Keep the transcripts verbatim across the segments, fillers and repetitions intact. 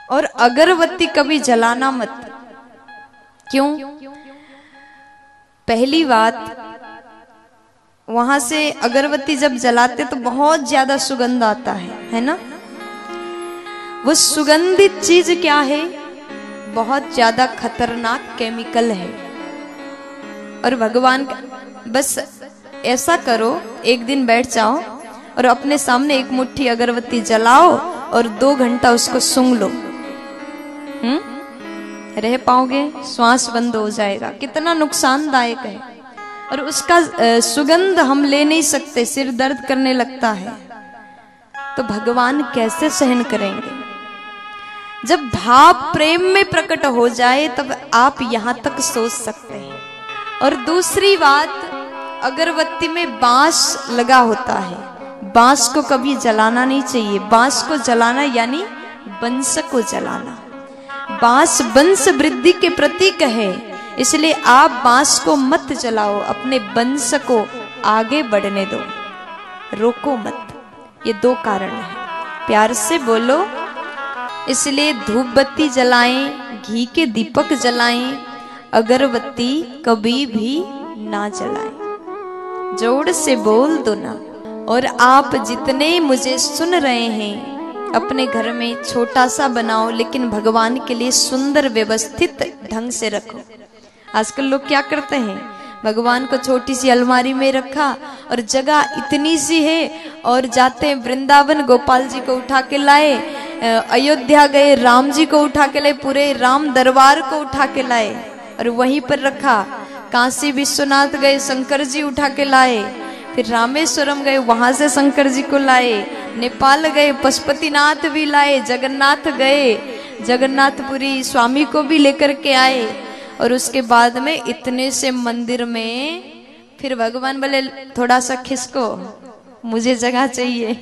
और अगरबत्ती कभी जलाना मत। क्यों? पहली बात, वहां से अगरबत्ती जब जलाते तो बहुत ज्यादा सुगंध आता है, है ना? वो सुगंधित चीज क्या है? बहुत ज्यादा खतरनाक केमिकल है। और भगवान, बस ऐसा करो, एक दिन बैठ जाओ और अपने सामने एक मुट्ठी अगरबत्ती जलाओ और दो घंटा उसको सूंघ लो। हम्म रह पाओगे? श्वास बंद हो जाएगा। कितना नुकसानदायक है। और उसका सुगंध हम ले नहीं सकते, सिर दर्द करने लगता है। तो भगवान कैसे सहन करेंगे? जब भाव प्रेम में प्रकट हो जाए तब आप यहां तक सोच सकते हैं। और दूसरी बात, अगरबत्ती में बांस लगा होता है। बांस को कभी जलाना नहीं चाहिए। बांस को जलाना यानी वंश को जलाना। बांस वंश वृद्धि के प्रतीक है, इसलिए आप बांस को मत जलाओ, अपने वंश को आगे बढ़ने दो, रोको मत। ये दो कारण है। प्यार से बोलो। इसलिए धूप बत्ती जलाएं, घी के दीपक जलाएं, अगरबत्ती कभी भी ना जलाएं। जोर से बोल दो ना। और आप जितने मुझे सुन रहे हैं, अपने घर में छोटा सा बनाओ, लेकिन भगवान के लिए सुंदर व्यवस्थित ढंग से रखो। आजकल लोग क्या करते हैं, भगवान को छोटी सी अलमारी में रखा और जगह इतनी सी है, और जाते हैं वृंदावन, गोपाल जी को उठा के लाए, अयोध्या गए, राम जी को उठा के लाए, पूरे राम दरबार को उठा के लाए और वहीं पर रखा। काशी विश्वनाथ गए, शंकर जी उठा के लाए। फिर रामेश्वरम गए, वहां से शंकर जी को लाए। नेपाल गए, पशुपतिनाथ भी लाए। जगन्नाथ गए, जगन्नाथपुरी स्वामी को भी लेकर के आए। और उसके बाद में इतने से मंदिर में फिर भगवान बोले थोड़ा सा खिसको, मुझे जगह चाहिए।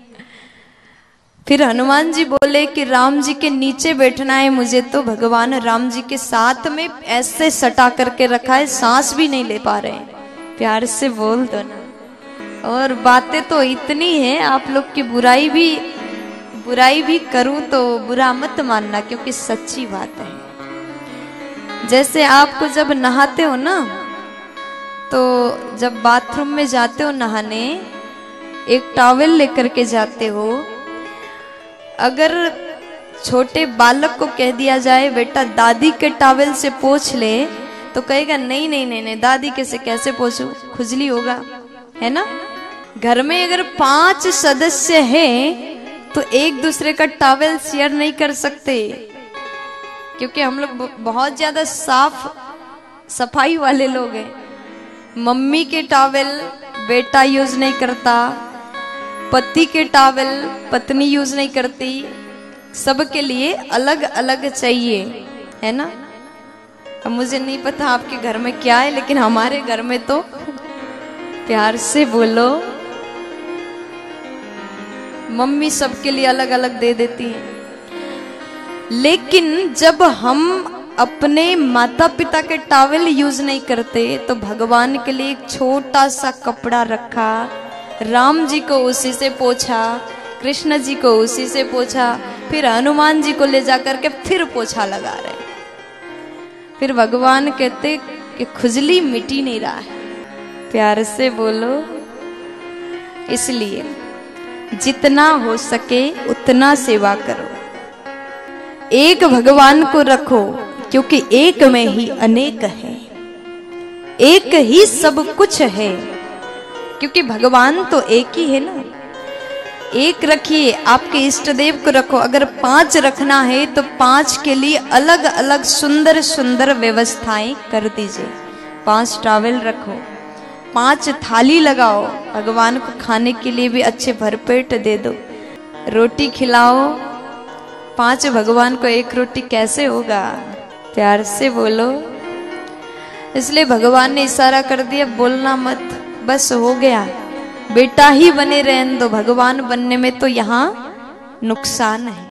फिर हनुमान जी बोले कि राम जी के नीचे बैठना है मुझे, तो भगवान राम जी के साथ में ऐसे सटा करके रखा है, सांस भी नहीं ले पा रहे हैं। प्यार से बोल दो ना। और बातें तो इतनी है, आप लोग की बुराई भी बुराई भी करूं तो बुरा मत मानना, क्योंकि सच्ची बात है। जैसे आपको जब नहाते हो ना, तो जब बाथरूम में जाते हो नहाने, एक टॉवेल लेकर के जाते हो। अगर छोटे बालक को कह दिया जाए बेटा दादी के टॉवेल से पोंछ ले, तो कहेगा नहीं नहीं नहीं नहीं, दादी के से कैसे पोंछूं, खुजली होगा, है ना? घर में अगर पांच सदस्य हैं तो एक दूसरे का टॉवेल शेयर नहीं कर सकते, क्योंकि हम लोग बहुत ज्यादा साफ सफाई वाले लोग हैं। मम्मी के टॉवेल बेटा यूज नहीं करता, पति के टॉवेल पत्नी यूज नहीं करती, सबके लिए अलग अलग चाहिए, है ना? अब मुझे नहीं पता आपके घर में क्या है, लेकिन हमारे घर में तो प्यार से बोलो, मम्मी सबके लिए अलग अलग दे देती है। लेकिन जब हम अपने माता पिता के टॉवेल यूज नहीं करते, तो भगवान के लिए एक छोटा सा कपड़ा रखा, राम जी को उसी से पोछा, कृष्ण जी को उसी से पोछा, फिर हनुमान जी को ले जाकर के फिर पोछा लगा रहे। फिर भगवान कहते कि खुजली मिटी नहीं रहा है। प्यार से बोलो। इसलिए जितना हो सके उतना सेवा करो, एक भगवान को रखो, क्योंकि एक में ही अनेक है, एक ही सब कुछ है, क्योंकि भगवान तो एक ही है ना। एक रखिए, आपके इष्ट देव को रखो। अगर पांच रखना है तो पांच के लिए अलग अलग सुंदर सुंदर व्यवस्थाएं कर दीजिए। पांच टॉवेल रखो, पांच थाली लगाओ, भगवान को खाने के लिए भी अच्छे भरपेट दे दो, रोटी खिलाओ। पांच भगवान को एक रोटी कैसे होगा? प्यार से बोलो। इसलिए भगवान ने इशारा कर दिया, बोलना मत, बस हो गया, बेटा ही बने रहने दो। भगवान बनने में तो यहाँ नुकसान है।